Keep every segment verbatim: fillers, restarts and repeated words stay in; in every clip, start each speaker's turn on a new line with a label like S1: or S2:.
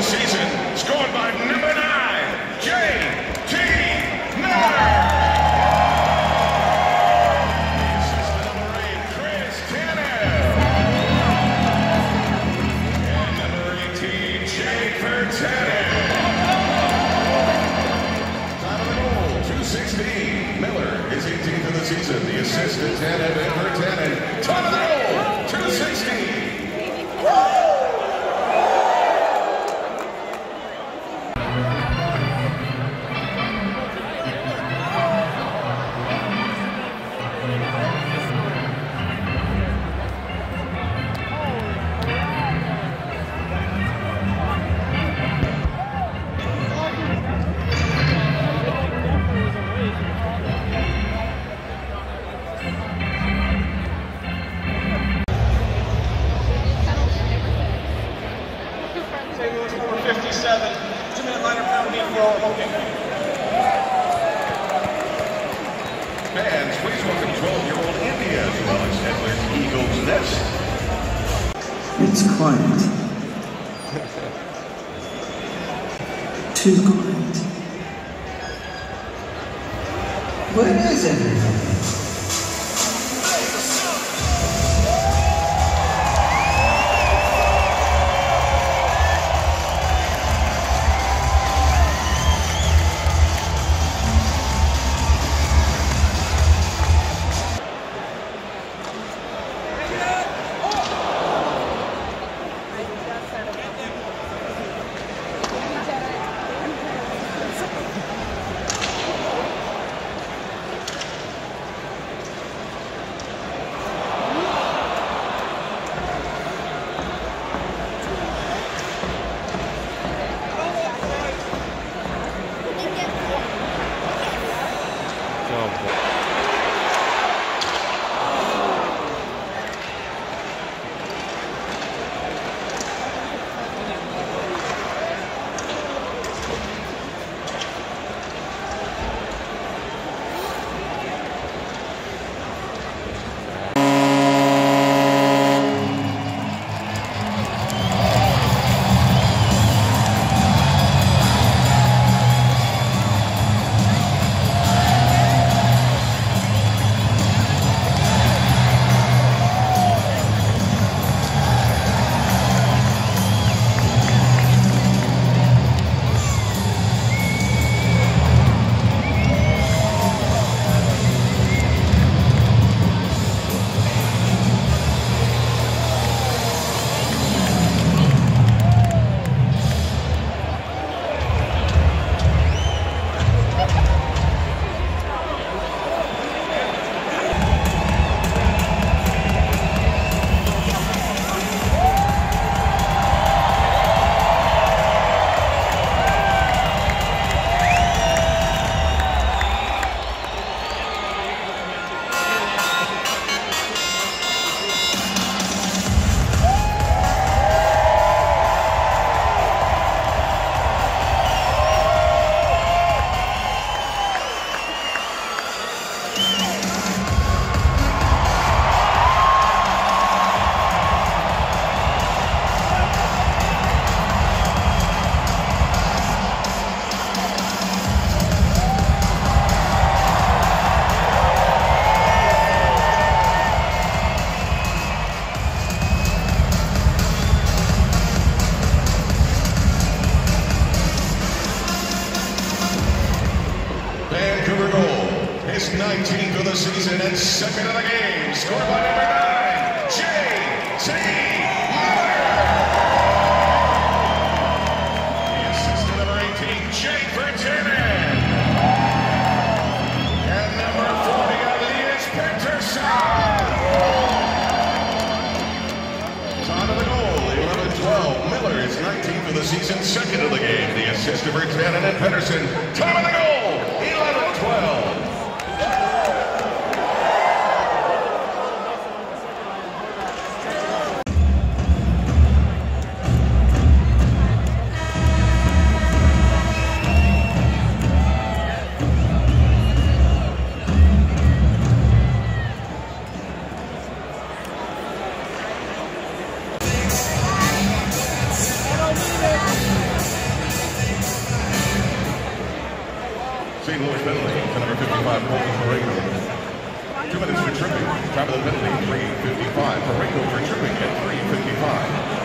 S1: season, scored by number nine, J T Miller. Miller, his eighteenth of the season. The assist is handed to Vertanen. Top of the goal, two sixteen.
S2: fifty-seven, two-minute liner penalty for holding.
S1: Fans, please welcome twelve-year-old India as well as Edward Eagles Nest.
S3: It's quiet. Too quiet. Where is everyone?
S1: Vancouver goal, his nineteenth of the season and second of the game, scored by number nine, J T Miller. The assist to number eighteen, Jake Vertanen. And number forty, Elias Pettersson. Time of the goal, eleven twelve. Miller is nineteenth of the season, second of the game. The assist to Vertanen and Pettersson. Time of the goal, eleven twelve.
S4: I don't need it.
S1: Time of the penalty, three fifty-five. Pareto for tripping at three fifty-five.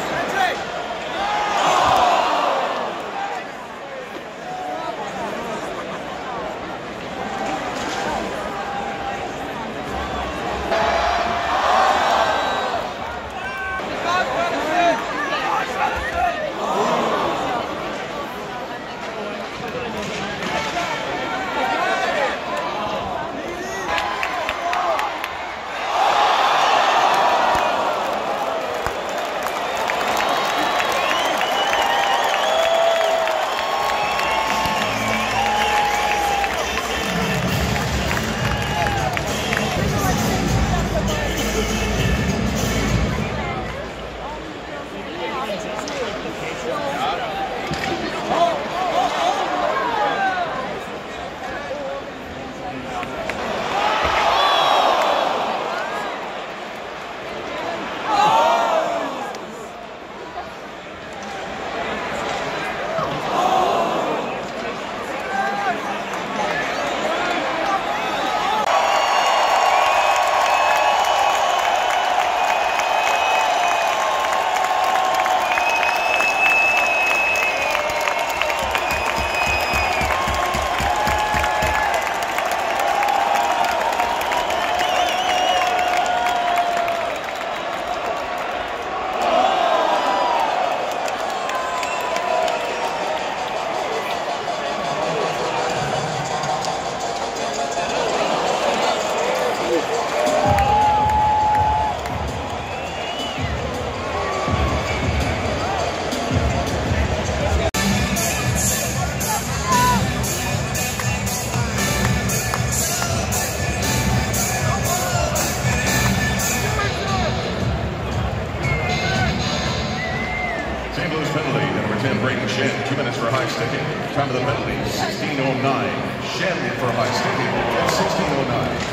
S1: Two minutes for high sticking. Time of the penalty, sixteen oh nine. Shen for high sticking at sixteen oh nine.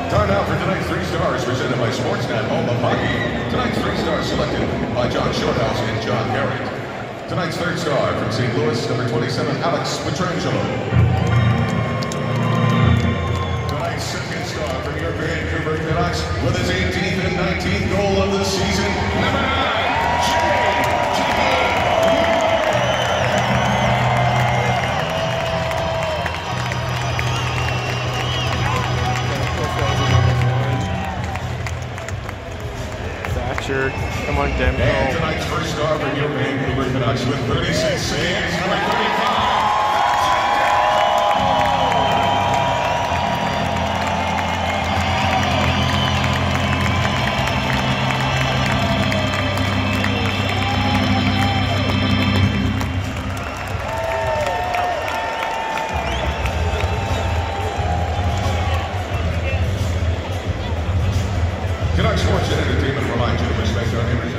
S1: Time now for tonight's three stars presented by Sportsnet Home of Hockey. Tonight's three stars selected by John Shorthouse and John Garrett. Tonight's third star from Saint Louis, number twenty-seven, Alex Pietrangelo. Tonight's second star from your Vancouver Canucks with his eighteenth and nineteenth goal of the season, number nine, Jay.
S4: Come on, Demko.
S1: And tonight's first star for your Vancouver Canucks with thirty-six saves, number thirty-five. Canucks Sports and Entertainment reminds you to respect our image